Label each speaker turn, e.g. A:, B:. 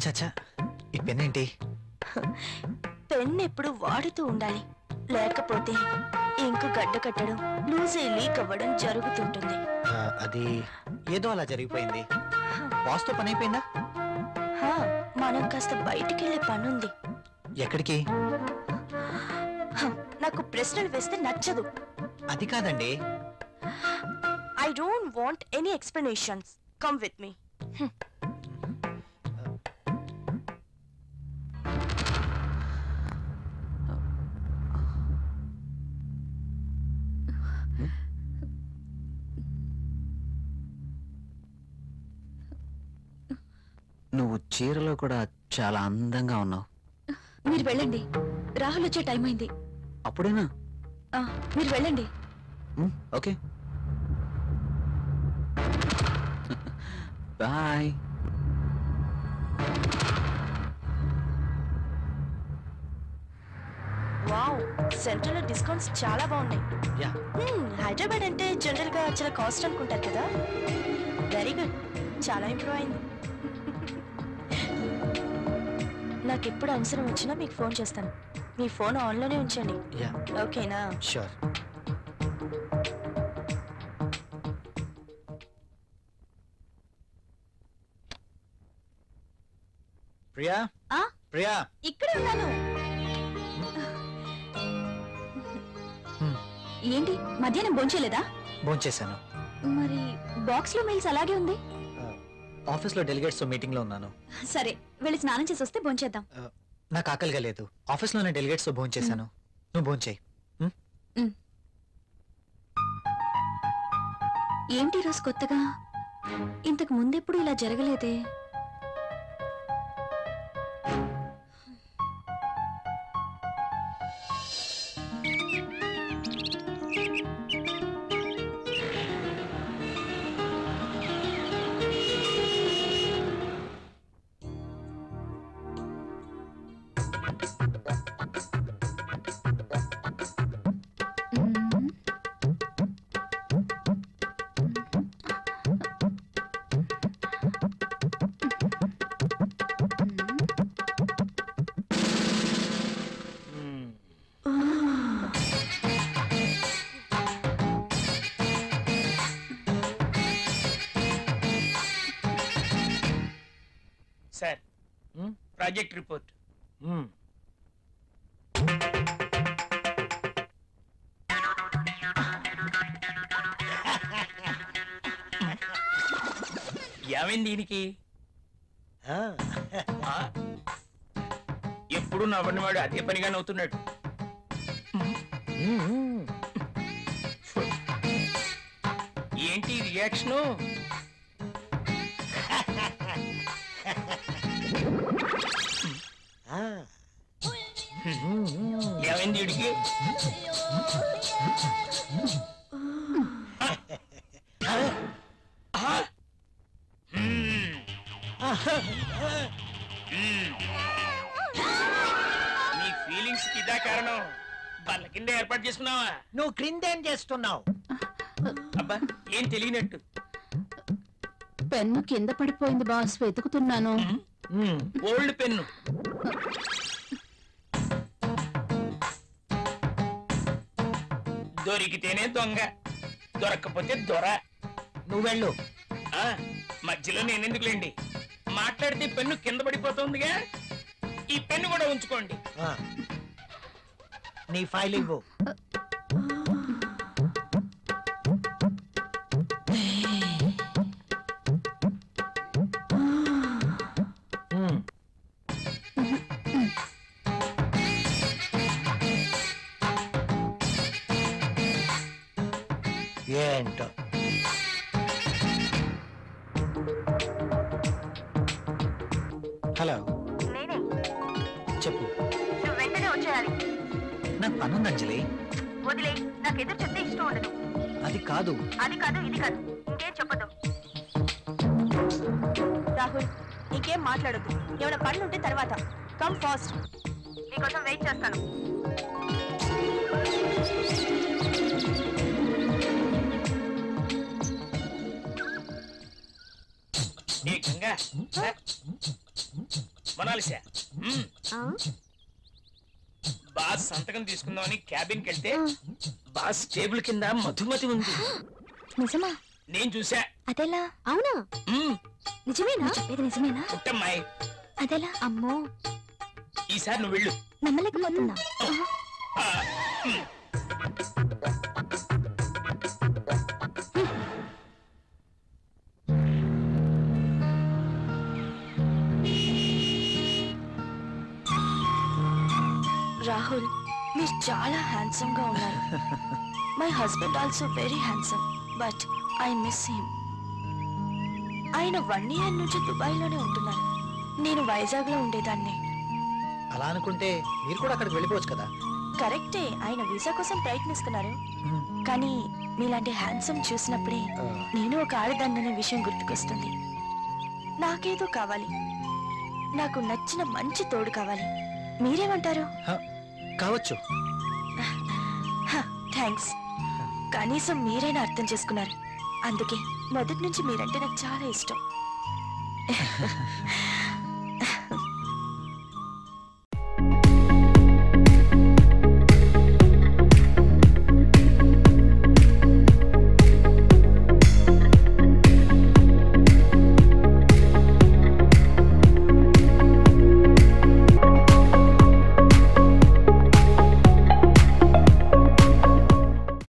A: చచ్చా, ఈ పెన్ ఏంటి?
B: పెన్ ఎప్పుడు వాడుతూ ఉండాలి, లేకపోతే ఇంకు గడ్డ కట్టడం, లూజ్ అయి లీక్ అవ్వడం జరుగుతుంటుంది.
A: అది ఏదో అలా జరిగిపోయింది. బాస్తో పని అయిపోయిందా?
B: మనం కాస్త బయటికి వెళ్ళే పనుంది.
A: ఎక్కడికి?
B: నాకు ప్రశ్నలు వేస్తే నచ్చదు.
A: అది కాదండి.
B: I don't want any explanations. Come with me.
A: నువ్వు చీరలో కూడా చాలా అందంగా ఉన్నావు.
B: మీరు వెళ్ళండి, రాహుల్ వచ్చే టైం అయింది.
A: అప్పుడేనా?
B: మీరు వెళ్ళండి.
A: Okay, bye.
B: వావ్, సెంట్రల్ లో డిస్కౌంట్స్ చాలా బాగున్నాయి.
A: యా.
B: హైదరాబాద్ అంటే జనరల్ గా చాలా కాస్ట్ అనుకుంటారు కదా. వెరీ గుడ్, చాలా ఇంప్రూవ్ అయింది. నాకు ఎప్పుడు అవసరం వచ్చినా మీకు ఫోన్ చేస్తాను. మీ ఫోన్ ఆన్లోనే ఉంచండి. ఓకేనా?
A: షూర్. ప్రియా, ప్రియా,
B: ఇక్కడే ఉన్నాను. ఏంటి, మధ్యాహ్నం భోంచేయలేదా?
A: భోంచేశాను.
B: మరి బాక్స్ లో మెయిల్స్ అలాగే ఉంది.
A: ఆఫీస్లో డెలిగేట్స్ మీటింగ్ లో ఉన్నాను.
B: సరే, వెళ్ళి స్నానం చేసి వస్తే భోంచేద్దాం.
A: నాకు ఆకలిగా లేదు. ఆఫీస్లోనే డెలిగేట్స్ తో భోంచేశాను. నువ్వు భోంచేయి.
B: ఏంటి రోజు కొత్తగా? ఇంతకు ముందెప్పుడు ఇలా జరగలేదే.
C: Sir, project report. ఏమైంది దీనికి? ఎప్పుడు నవ్వని వాడు అదే పనిగా నవ్వుతున్నాడు. ఏంటి రియాక్షను? ఏమైంది వీడికి? నీ ఫీలింగ్స్ కి ఇదా కారణం? వాళ్ళ కింద ఏర్పాటు చేసుకున్నావా?
D: నువ్వు క్రిందేం చేస్తున్నావు?
C: అబ్బా, ఏం తెలియనట్టు.
B: పెన్ను కింద పడిపోయింది బాస్, వెతుకుతున్నాను.
C: Old pen. దొరికితేనే దొంగ, దొరక్కపోతే దొర.
D: నువ్వెళ్ళు.
C: మధ్యలో నేనెందుకులేండి, మాట్లాడితే పెన్ను కింద పడిపోతుందిగా. ఈ పెన్ను కూడా ఉంచుకోండి.
D: నీ ఫైల్ ఇవ్వు. ఏంటో
A: హలో,
B: నేనే.
A: చెప్పు.
B: నువ్వు వెంటనే వచ్చేయాలి.
A: నాకు పనుంది అంజలి.
B: వదిలే, నాకు ఎదురు చెప్తే ఇష్టం ఉండదు.
A: అది కాదు,
B: అది కాదు, ఇది కాదు, ఇంకేం చెప్పదు. రాహుల్, ఇంకేం మాట్లాడద్దు. ఏమైనా పనులు ఉంటే తర్వాత. కమ్ ఫాస్ట్, నీకోసం వెయిట్ చేస్తాను.
C: ఏ గంగా, సోనాలిసా బాస్ సంతకం తీసుకుందామని క్యాబిన్కి వెళ్తే బాస్ టేబుల్ కింద మధుమతి ఉంది.
B: నిజమా?
C: నేను చూసా.
B: అదెలా? అవునా? నిజమేనా? చెప్పేది నిజమేనా?
C: పుట్టమ్మాయి,
B: అదెలా? అమ్మో,
C: ఈసారి నువ్వు వెళ్ళు.
B: నమ్మలేకపోతున్నా.
C: ఆ,
B: రాహుల్, మీరు చాలా హ్యాండ్సమ్ గా ఉన్నారు. My husband also very handsome, but I miss him. ఆయన 1 year నుంచి దుబాయ్ లోనే ఉంటున్నారు. నేను వైజాగ్ లో ఉండేదాన్ని.
A: అలా అనుకుంటే మీరు కూడా అక్కడికి వెళ్ళిపోవచ్చు కదా.
B: కరెక్టే, ఆయన వీసా కోసం ప్రయత్నిస్తున్నారు. కానీ మీలాంటి హ్యాండ్సమ్ చూసినప్పుడే నేను ఒక ఆడదాన్ననే విషయం గుర్తుకొస్తుంది. నాకేదో కావాలి, నాకు నచ్చిన మంచి తోడు కావాలి. మీరేమంటారు?
A: కావచ్చు.
B: థ్యాంక్స్. కనీసం మీరైనా అర్థం చేసుకున్నారు. అందుకే మొదటి నుంచి మీరంటే నాకు చాలా ఇష్టం.